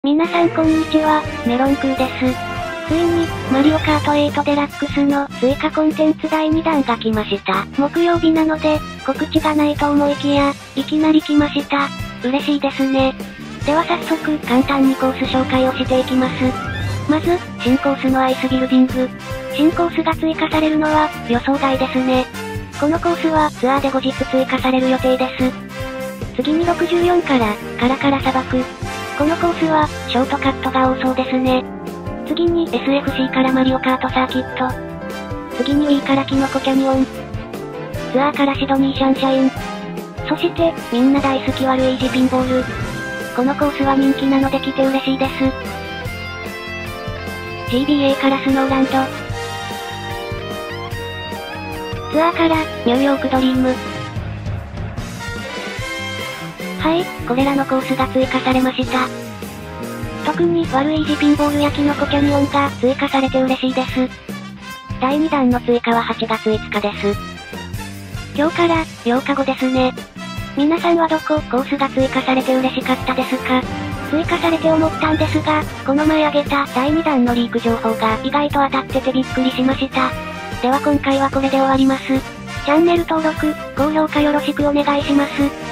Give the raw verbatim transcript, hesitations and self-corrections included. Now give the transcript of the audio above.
皆さんこんにちは、メロンくーです。ついに、マリオカートエイトデラックスの追加コンテンツだいにだんが来ました。木曜日なので、告知がないと思いきや、いきなり来ました。嬉しいですね。では早速、簡単にコース紹介をしていきます。まず、新コースのアイスビルディング。新コースが追加されるのは、予想外ですね。このコースは、ツアーで後日追加される予定です。次にろくじゅうよんから、カラカラ砂漠。このコースは、ショートカットが多そうですね。次に エスエフシー からマリオカートサーキット。次に Wii からキノコキャニオン。ツアーからシドニーシャンシャイン。そして、みんな大好きはルイージピンボール。このコースは人気なので来て嬉しいです。ジービーエー からスノーランド。ツアーから、ニューヨークドリーム。はい、これらのコースが追加されました。特に、ワルイージピンボールやキノコキャニオンが追加されて嬉しいです。だいにだんの追加ははちがついつかです。今日から、ようかごですね。皆さんはどこ、コースが追加されて嬉しかったですか？追加されて思ったんですが、この前あげただいにだんのリーク情報が意外と当たっててびっくりしました。では今回はこれで終わります。チャンネル登録、高評価よろしくお願いします。